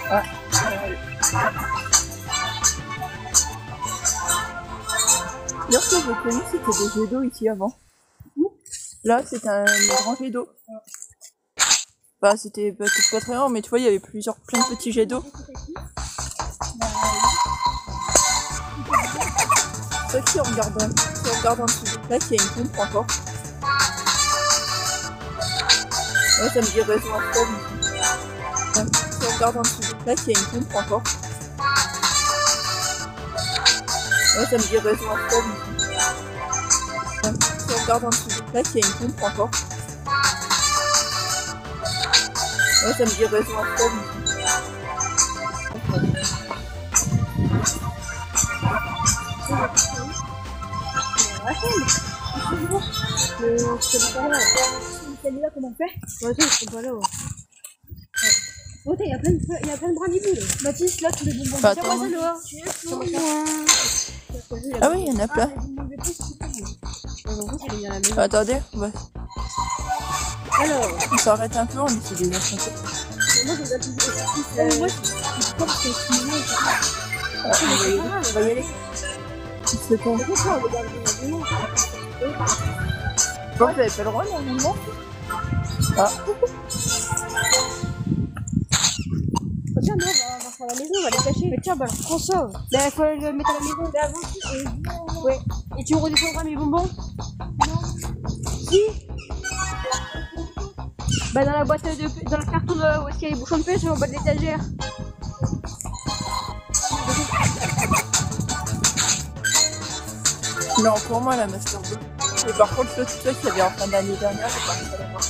Ah. D'ailleurs, ce que j'ai connu, c'était des jets d'eau ici avant. Là, c'était un grand jet d'eau. Bah, c'était peut-être pas très grand, mais tu vois, il y avait plein de petits jets d'eau. C'est vrai que si on regarde en dessous, là, il y a une pompe encore. Ouais, ça me dit raison à fond. Si on regarde en dessous, là, il y a une pompe encore. Ouais, ça me dit raison à fond. Si on regarde en dessous, là, il y a une pompe encore. Ouais, ça me dit raison à fond. Celui-là, comment on fait? Ouais, ça, ils sont pas là. Oh, il y a plein de brindilles. Mathis, là, tous les bonbons. Bah, Tiens-moi ça, Noah. Ah oui, il y en a plein. Attendez, ouais. Alors, On s'arrête un peu, on essaie de les affronter. moi, je les ai toujours. Moi, je pense que c'est fini. On va y aller. C'est quoi? Pourquoi on regarde les bonbons? Bon, vous avez pas le droit, normalement. Ah. Tiens, non, on va faire la maison, on va les cacher. Mais tiens, bah, prends ça. Bah, faut le mettre à la maison. Là, avant, ouais. Et tu redescendras mes bonbons? Non. Si. Bah, dans la boîte dans le carton où est-ce qu'il y a les bouchons de pêche, en bas de l'étagère. Non, pour moi, la Master 2. Et par contre, l'autre truc qu'il y avait en fin d'année dernière, j'ai pas réussi à l'avoir.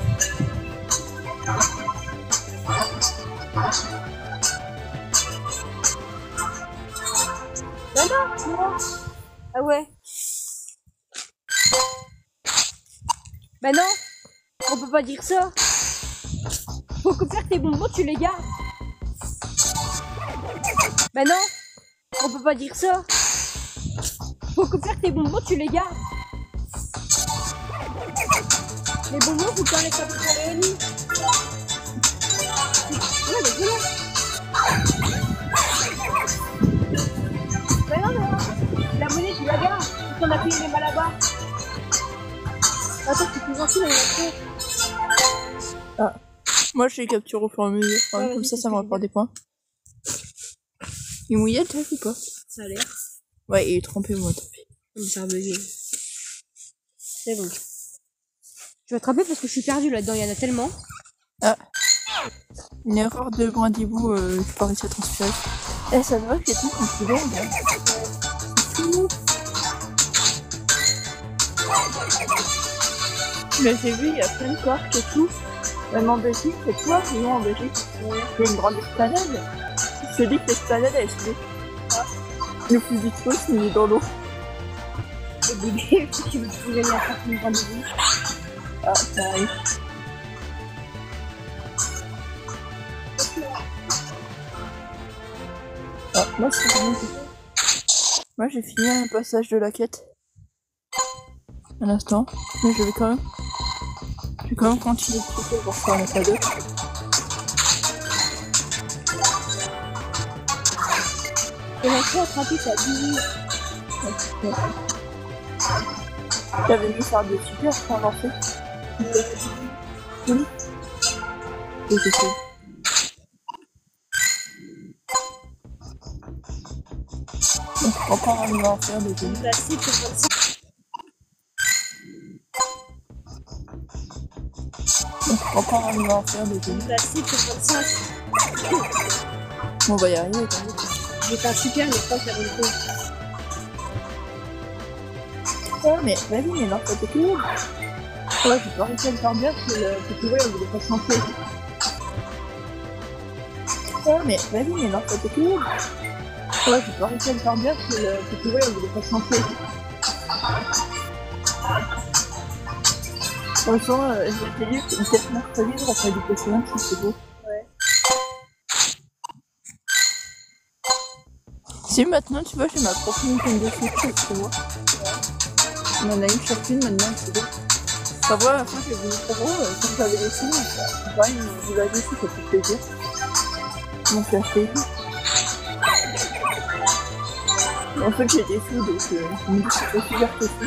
Bah non. Ah ouais. Bah non. On peut pas dire ça. Faut que faire tes bonbons, tu les gardes. Bah non. On peut pas dire ça. Faut que faire tes bonbons, tu les gardes. Les bonbons, faut pas les faire pour les nuits. Ouais, mais voilà. Bah non, non. La monnaie, tu la gardes. On a payé les malabars. Attends, c'est plus gentil, là, il y a trop. Ah. Moi, je les capture au fur et à mesure. Enfin, Ouais, comme vas-y, ça me rapporte des points. Il est mouillé, le truc ou pas? Ça a l'air. Ouais, il est trempé, moi, tant pis. Ça a bugué. C'est bon. Je vais attraper parce que je suis perdu là-dedans, il y en a tellement. Ah. Une erreur de brindibou, je pas réussi à transférer. Eh, ça va que j'ai tout confident, hein. Mais j'ai vu, il y a plein de parcs et tout. Même en Belgique, c'est toi, sinon en Belgique, il y a une grande esplanade. Je te dis que l'esplanade, elle se fait. Le plus vite possible, il est dans l'eau. Et bébé, tu veux trouver la carte de rendez-vous. Ah, ça arrive. Ah, moi, c'est bon. Moi, j'ai fini un passage de la quête. Un instant. Mais je vais quand même continuer de cliquer pour faire un cadeau. Et la fois attrapée, ça a 18. J'avais mis ça de super pour lancer. Oui. Et c'est tout. Donc, encore un à en faire des deux. La cible, c'est 25. Donc, encore un à en faire des deux. La cible, c'est 25. On va y arriver quand même. J'ai fait un super, mais pas faire une pause. Oh, mais vas-y, mais non, ça t'équilibre. Ouais, j'ai pas réussi à le faire bien parce que tu vois, on voulait pas se lancer. Oh, mais vas-y, mais non, ça t'équilibre. Ouais, j'ai pas réussi à le faire bien parce que tu vois, on voulait pas se lancer. De toute façon, je vais te dire, peut-être mercredi, je referai du PC1 si c'est beau. Ouais. Si maintenant, tu vois, j'ai ma propre Nintendo Switch, tu vois. On en a une chacune maintenant, c'est beau. Ça va, la fois, j'ai voulu trop gros, quand j'avais des sous, pareil, vous l'avez dessus, ça fait plaisir. mon café. En fait, j'ai des sous, donc je me dis que c'est aussi vert aussi.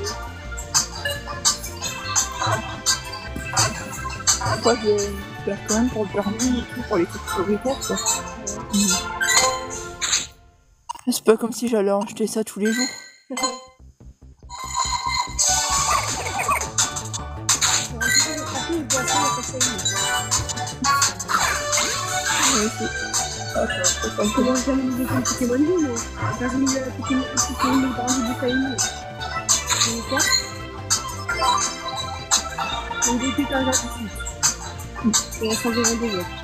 Après, je vais quand même pour le permis et tout, pour les trucs prioritaires, quoi. C'est pas comme si j'allais en acheter ça tous les jours. Comment jamais nous défendre Pokémon Go, non? Quand j'ai mis Pokémon Brandi de Famille. On est quatre. On débute un jour ici. Et on s'en verra deux autres.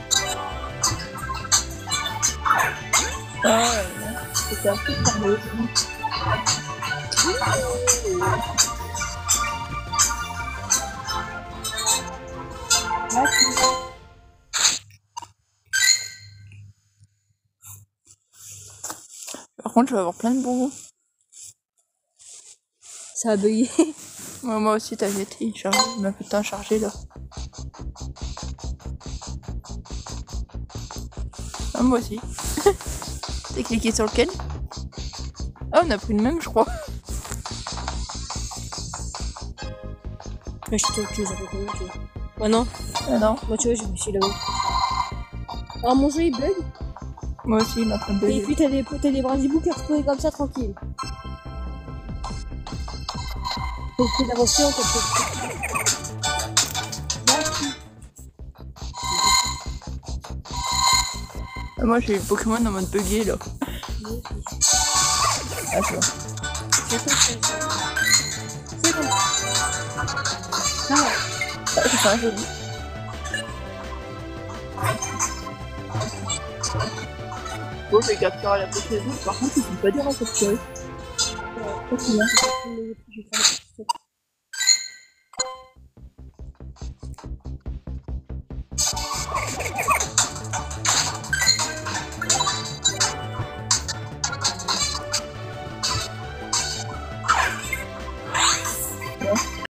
Ah ouais, c'était un peu fermé aussi. Par contre, je vais avoir plein de bonbons. Ça a bugué. Ouais, moi aussi, t'as été chargé, ma putain chargé là. Ah, moi aussi. T'as cliqué sur lequel? Ah, on a pris le même, je crois. Mais je te les avais connus, tu vois. Moi non. Ah non. Moi tu vois, je me suis là-haut. Alors mon jeu il bug. Moi aussi, il m'a fait Et bugger. puis t'as des brindilles qui reposent comme ça tranquille. Faut faire attention quand Ah, moi, j'ai eu Pokémon en mode buggé là. Ah, c'est bon. C'est bon. Ça va. Ah, c'est un joli. Bon, je vais capturer à la prochaine. Par contre, ils sont pas durs à capturer. Ouais. Pas si bien.